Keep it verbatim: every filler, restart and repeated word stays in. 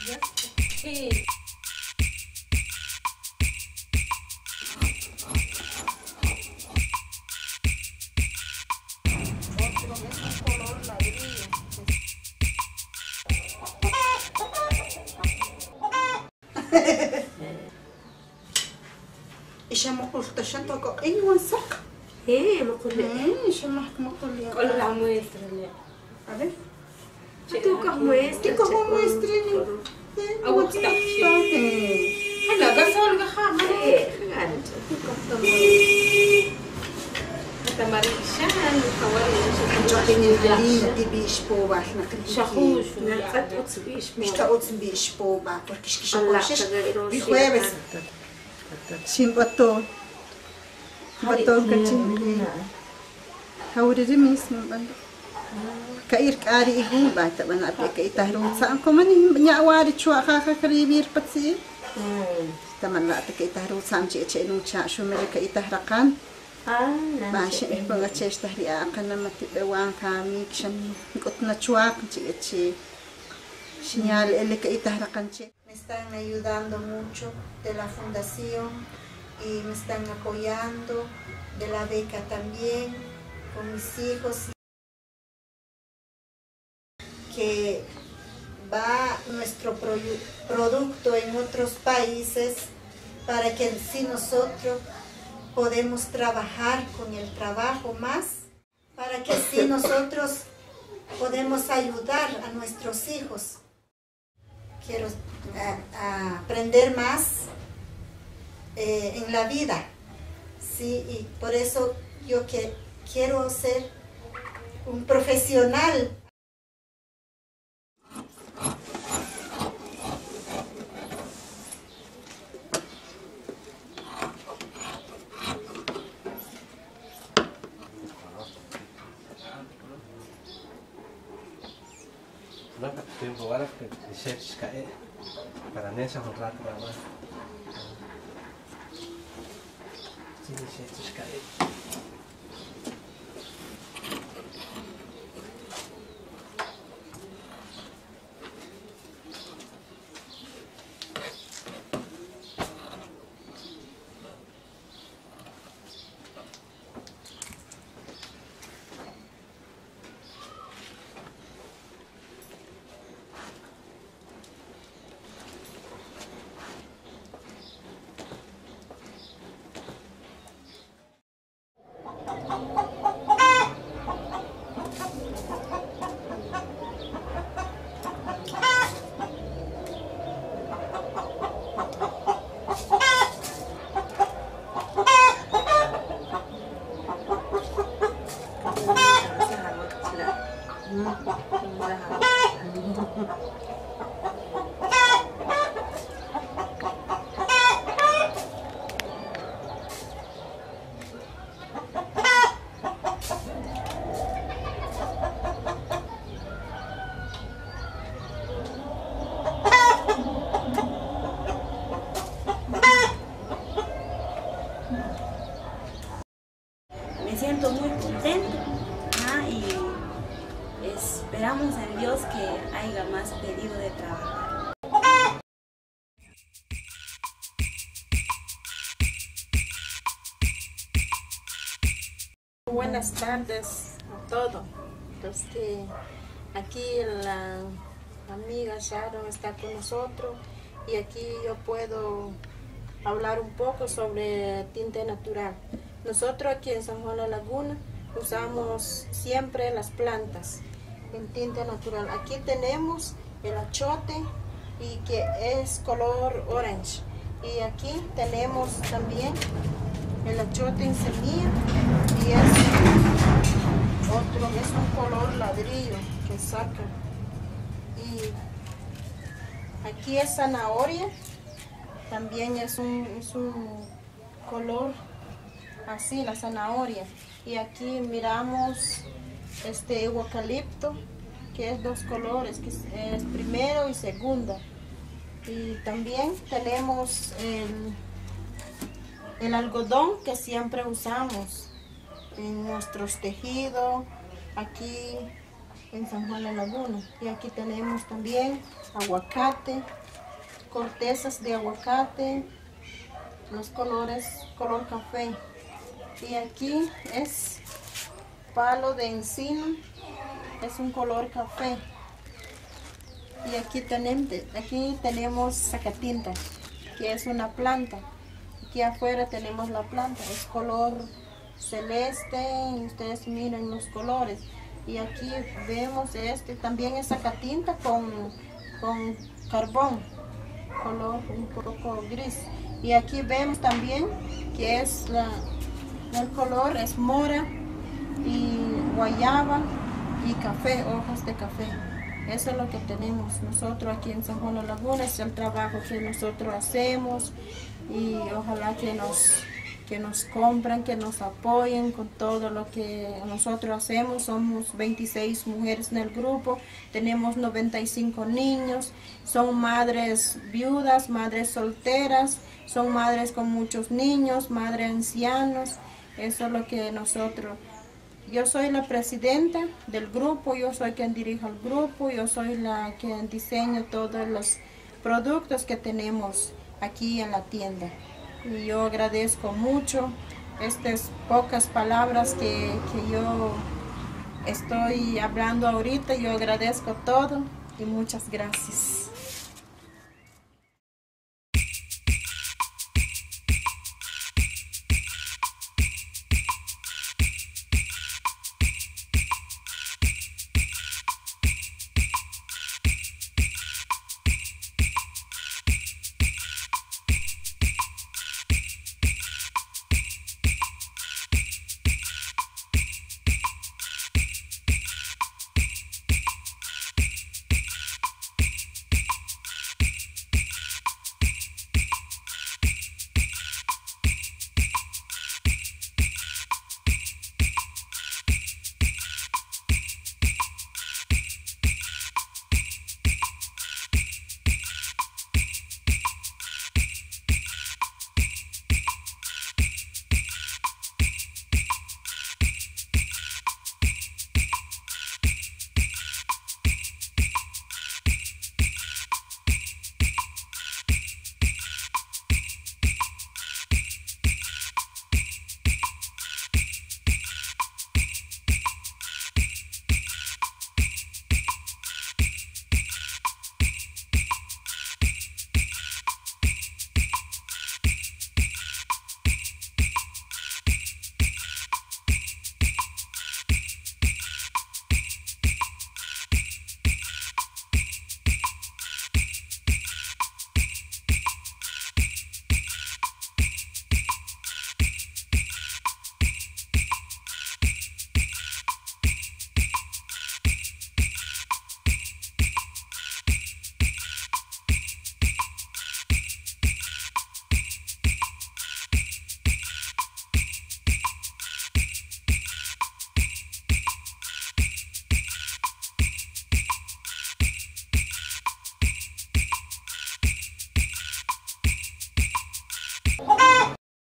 Ya. Sí. Otro es un color ladrillo. إيش ما قلت شنطة أيوة صح. إيه ما قلت. إيش ما حكم قل يا. قل لا muéstrale. A ver. Tú que muestra. Tú como muéstrale. أو تستحي. هلا بس هو القحام. إيه خالد. تمارين Joaquim بيشبو بعرفنا كل شخوش نقطع بيشبو اشتغلت بيشبو بعرف كيش كيش كيش بيخوابس شين بطول بطول كتير هوري رميس من بند كاير كاري يقول بعد تبنا أبيك يتهرون سانكم مني نعواري شو أخاك كريبير بتسي تمنا أبيك يتهرون سامجي أشينو شا شو ملك يتهرقان ماشي بقى تشيش تهري أقل ما تبوان كامي كشن قطنا شواك تيجي señal el que me están ayudando mucho de la fundación y me están apoyando de la beca también con mis hijos que va nuestro producto en otros países para que si nosotros podemos trabajar con el trabajo más, para que así nosotros podemos ayudar a nuestros hijos. Quiero uh, uh, aprender más eh, en la vida, ¿sí? Y por eso yo que, quiero ser un profesional. No, estoy un poco ahora que se cae para nessa un rato nada más. Sí, se cae. Me siento muy contenta, ¿ah? Y esperamos en Dios que haya más pedido de trabajo. Buenas tardes a todos. Este, aquí la amiga Sharon está con nosotros y aquí yo puedo hablar un poco sobre tinte natural. Nosotros aquí en San Juan de la Laguna usamos siempre las plantas en tinte natural. Aquí tenemos el achote y que es color orange. Y aquí tenemos también el achote en semilla y es otro, es un color ladrillo que saca. Y aquí es zanahoria, también es un, es un color así, la zanahoria. Y aquí miramos este eucalipto, que es dos colores, que es, es primero y segunda. Y también tenemos el, el algodón que siempre usamos en nuestros tejidos. Aquí en San Juan La Laguna. Y aquí tenemos también aguacate, cortezas de aguacate, los colores color café. Y aquí es palo de encino, es un color café. Y aquí tenemos, aquí tenemos sacatinta, que es una planta. Aquí afuera tenemos la planta, es color celeste, ustedes miren los colores. Y aquí vemos este, también es sacatinta con, con carbón, color un poco gris. Y aquí vemos también que es la, el color es mora y guayaba y café, hojas de café. Eso es lo que tenemos nosotros aquí en San Juan La Laguna, es el trabajo que nosotros hacemos y ojalá que nos, que nos compren, que nos apoyen con todo lo que nosotros hacemos. Somos veintiséis mujeres en el grupo, tenemos noventa y cinco niños, son madres viudas, madres solteras, son madres con muchos niños, madres ancianos. Eso es lo que nosotros... Yo soy la presidenta del grupo, yo soy quien dirige el grupo, yo soy la que diseña todos los productos que tenemos aquí en la tienda. Y yo agradezco mucho estas pocas palabras que, que yo estoy hablando ahorita. Yo agradezco todo y muchas gracias.